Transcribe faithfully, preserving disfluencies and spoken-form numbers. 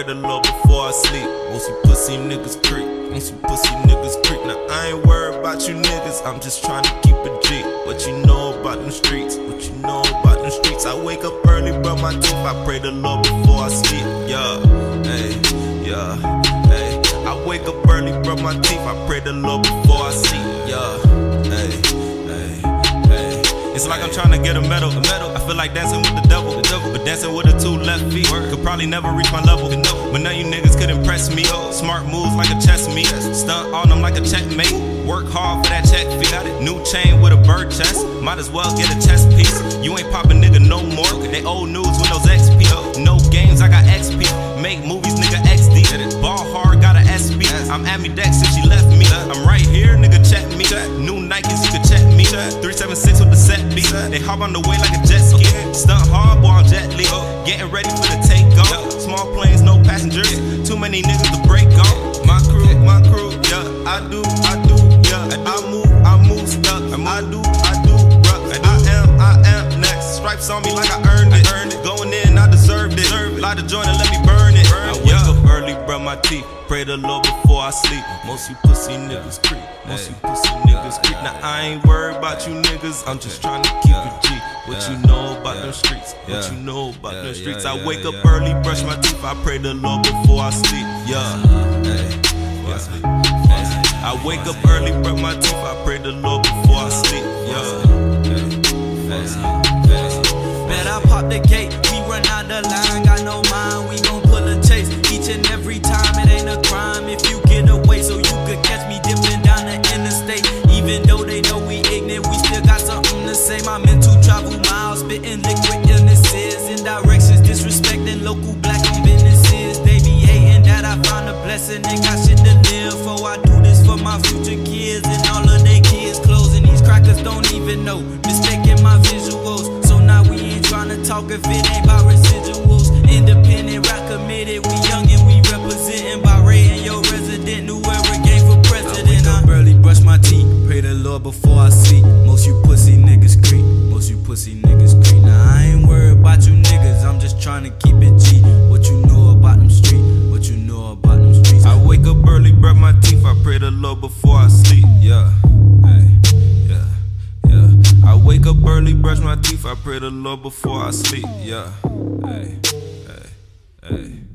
the Lord before I sleep. Most you pussy niggas creep, most you pussy niggas creep. Now I ain't worried about you niggas, I'm just trying to keep it G. What you know about them streets, what you know about them streets. I wake up early, brush my teeth, I pray the Lord before I sleep. Yeah, hey, yeah, hey. I wake up early, brush my teeth, I pray the Lord before I sleep. Yeah, hey, hey, hey. It's like I'm trying to get a medal, a medal. I feel like dancing with the devil, the devil. But dancing with the two left feet could probably never reach my level. But none of you niggas could impress me. Smart moves like a chess meet, stunt on them like a checkmate. Work hard for that check fee. New chain with a bird chest, might as well get a chess piece. You ain't poppin' nigga no more. They old news with those X P. No games, I got X P. Make movies, nigga X D. Ball hard, got a S P. I'm at me deck since she left me. I'm right here, nigga, check me. New Nikes, you can check me. three seven six with the set beat. They hop on the way like a jet ski. Stunt hard, boy, I'm jet Li. Getting ready for the takeoff. Small planes, no passengers. Too many niggas to break off. My crew, my crew, yeah. I do, I do, yeah. I move, I move stuck. I do, I do, bruh. I am, I am next. Stripes on me like I earned it. Going in, I deserved it. Light the joint and let me burn it. I wake up early, brush my teeth. Pray the Lord before I sleep. Most you pussy niggas creep. Most you pussy niggas creep. Now I ain't worried about you niggas, I'm just trying to keep it G. What you know about them streets? What you know about them streets? I wake up early, brush my teeth, I pray the Lord before I sleep. Yeah. I wake up early, brush my teeth, I pray the Lord before I sleep. Yeah. Bet I pop the gate, we run out the line, got no mind, we gon' pull a chase. Each and every time, it ain't a crime if you get away, so you could catch me dipping down the interstate. Even though they know we ignorant, we still got something to say. My mental travel miles, spitting liquid illnesses in directions, disrespecting local black owned businesses. They be hating that I found a blessing and got shit to live for. I do this for my future kids and all of their kids' clothes, and these crackers don't even know, mistaking my visuals. So now we ain't trying to talk if it ain't about residuals. Independent, rap committed, we young and we representing by Ray and your resident, whoever game for president. I barely brush my teeth, pray the Lord before I sleep. Most you pussy niggas creep, most you pussy niggas creep. Now I ain't worried about you niggas, I'm just trying to keep it G. What you know about them streets, what you know about them streets. I wake up early, brush my teeth, I pray the Lord before I sleep. Yeah, hey, yeah, yeah. I wake up early, brush my teeth, I pray the Lord before I sleep. Yeah, hey, hey, hey.